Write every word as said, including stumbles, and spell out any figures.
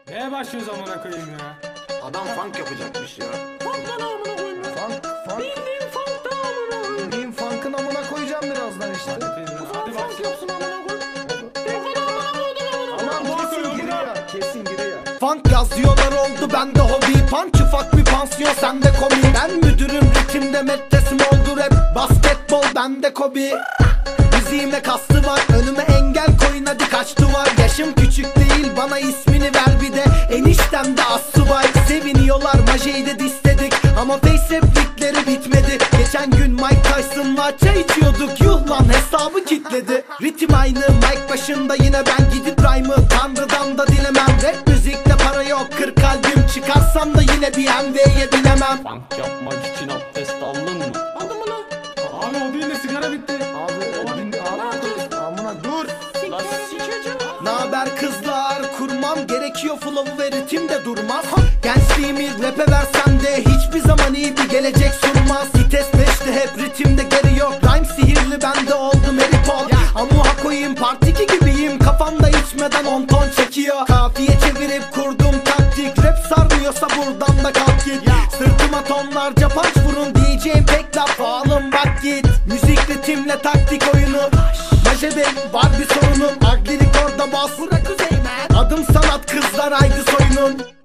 Neye başlıyoruz amına koyayım ya? Adam funk yapacakmış ya. Funk'tan amına koyayım ya. Funk, funk. Bildiğin funk'tan amına koyayım. Bildiğin funk'ın amına koyacağım birazdan işte. Hadi, Funk hadi funk başla. yapsın amına koyayım. Funk'tan amına koydum amına koyayım. Aman kesin giriyor, kesin giriyor. Funk yazıyorlar oldu bende hobi. Punch ufak bir pansiyon sende komi. Ben müdürüm ritimde metresim oldu rap. Basketbol bende kobi. Müziğime kastı var, önüme engel koyun hadi kaç duvar. Yaşım küçük değil bana ismini ver bir de. Eniştemde aslı var. Seviniyorlar majeyi de disledik ama face replikleri bitmedi. Geçen gün Mike Tyson'la çay içiyorduk, yuh lan hesabı kitledi. Ritim aynı mic başında yine ben gidip rhyme'ı Tanrı'dan da dilemem. Rap müzikte para yok, kır kalbim çıkarsam da yine bir M V'ye binemem. Funk yapmak için abdest aldın mı? Aldın mı lan? Abi o değil de sigara bitti. Abi, din, abi, amına dur. Lan Sikeceğim. Naber kızlar, kurmam gerekiyor flow'u ve ritim de durmaz. Gençliğimi rap'e versem de hiçbir zaman iyi bir gelecek sunmaz. Vites beşte hep ritimde geri yok. Rhyme sihirli bende oldum Harry Potter. Amuha koyayım part iki gibiyim, kafamda içmeden on ton çekiyor. Kafiye çevirip kurdum taktik, rap sarmıyorsa buradan da kalk git. Sırtıma tonlarca punch vurun diyeceğim pek laf alın bak git. Müzik ritimle taktik oyunu. Maje Bey var bir sorunum, agrilik orada bas. Bırak Kuzey man. Adım sanat kızlar haydi soyunun.